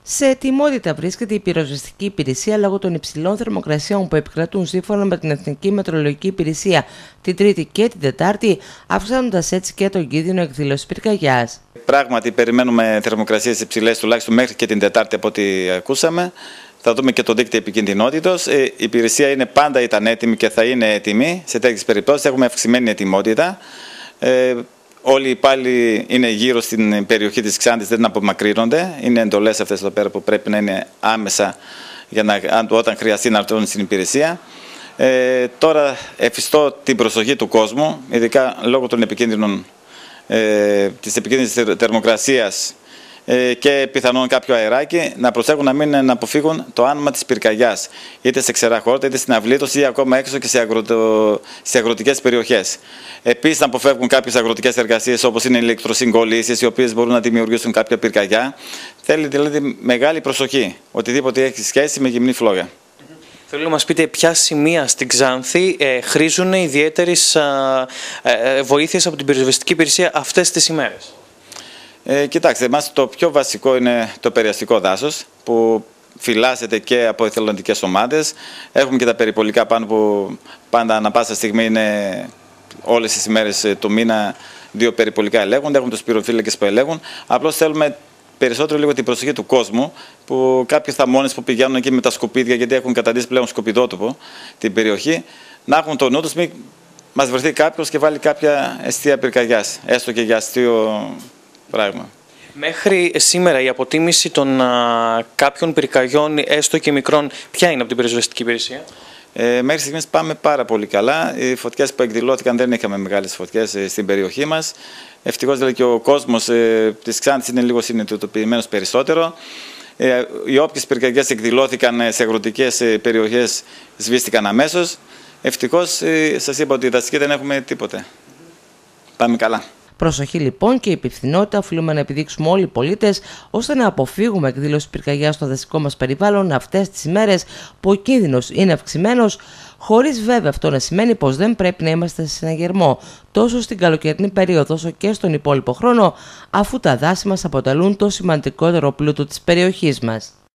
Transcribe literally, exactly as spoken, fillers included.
Σε ετοιμότητα βρίσκεται η πυροσβεστική υπηρεσία λόγω των υψηλών θερμοκρασιών που επικρατούν σύμφωνα με την Εθνική Μετεωρολογική Υπηρεσία την Τρίτη και την Τετάρτη, αυξάνοντας έτσι και τον κίνδυνο εκδήλωσης πυρκαγιάς. Πράγματι, περιμένουμε θερμοκρασίες υψηλές τουλάχιστον μέχρι και την Τετάρτη από ό,τι ακούσαμε. Θα δούμε και το δίκτυο επικινδυνότητος. Η υπηρεσία είναι πάντα ήταν έτοιμη και θα είναι έτοιμη σε τέτοιες περιπτώσεις. Έχουμε αυξημένη ετοιμότητα. Ε, Όλοι οι υπάλληλοι είναι γύρω στην περιοχή της Ξάντης, δεν απομακρύνονται. Είναι εντολές αυτές εδώ πέρα που πρέπει να είναι άμεσα για να, όταν χρειαστεί να έρθουν στην υπηρεσία. Ε, τώρα εφιστώ την προσοχή του κόσμου, ειδικά λόγω των επικίνδυνων, ε, της επικίνδυνης θερμοκρασίας ε, και πιθανόν κάποιο αεράκι, να προσέχουν να μην να αποφύγουν το άνωμα της πυρκαγιάς, είτε σε ξερά χόρτα, είτε στην αυλήτωση ή ακόμα έξω και σε, αγροτο... σε αγροτικές περιοχές. Επίσης, να αποφεύγουν κάποιες αγροτικές εργασίες όπως είναι ηλεκτροσυγκολλήσεις, οι οποίες μπορούν να δημιουργήσουν κάποια πυρκαγιά. Θέλει δηλαδή μεγάλη προσοχή, οτιδήποτε έχει σχέση με γυμνή φλόγα. Θέλω να μας πείτε ποια σημεία στην Ξάνθη ε, χρήζουν ιδιαίτερης ε, βοήθειας από την πυροσβεστική υπηρεσία αυτές τις ημέρες. Ε, κοιτάξτε, εμάς το πιο βασικό είναι το περιαστικό δάσος, που φυλάσσεται και από εθελοντικές ομάδες. Έχουμε και τα περιπολικά πάνω που πάντα ανά πάσα στιγμή είναι όλες τις ημέρες του μήνα δύο περιπολικά ελέγχονται. Έχουμε τους πυροφύλακες που ελέγχουν. Απλώς θέλουμε περισσότερο λίγο την προσοχή του κόσμου, που κάποιοι θαμώνες που πηγαίνουν εκεί με τα σκουπίδια, γιατί έχουν καταντήσει πλέον σκουπιδότοπο την περιοχή, να έχουν το νου τους, μην μας βρεθεί κάποιος και βάλει κάποια αιστεία πυρκαγιάς, έστω και για αστείο πράγμα. Μέχρι σήμερα η αποτίμηση των α, κάποιων πυρκαγιών, έστω και μικρών, ποια είναι από την πυροσβεστική υπηρεσία? Ε, μέχρι στιγμής πάμε πάρα πολύ καλά. Οι φωτιές που εκδηλώθηκαν, δεν είχαμε μεγάλες φωτιές ε, στην περιοχή μας. Ευτυχώς δηλαδή και ο κόσμος ε, της Ξάνθης είναι λίγο συνειδητοποιημένος περισσότερο. Ε, οι όποιες πυρκαγιές εκδηλώθηκαν σε αγροτικές ε, περιοχές σβήστηκαν αμέσως. Ευτυχώς ε, σας είπα ότι δασική δεν έχουμε τίποτε. Πάμε καλά. Προσοχή λοιπόν και υπευθυνότητα οφείλουμε να επιδείξουμε όλοι οι πολίτες ώστε να αποφύγουμε εκδήλωση πυρκαγιάς στο δασικό μας περιβάλλον αυτές τις ημέρες που ο κίνδυνος είναι αυξημένος, χωρίς βέβαια αυτό να σημαίνει πως δεν πρέπει να είμαστε σε συναγερμό τόσο στην καλοκαιρινή περίοδο όσο και στον υπόλοιπο χρόνο, αφού τα δάση μας αποτελούν το σημαντικότερο πλούτο της περιοχής μας.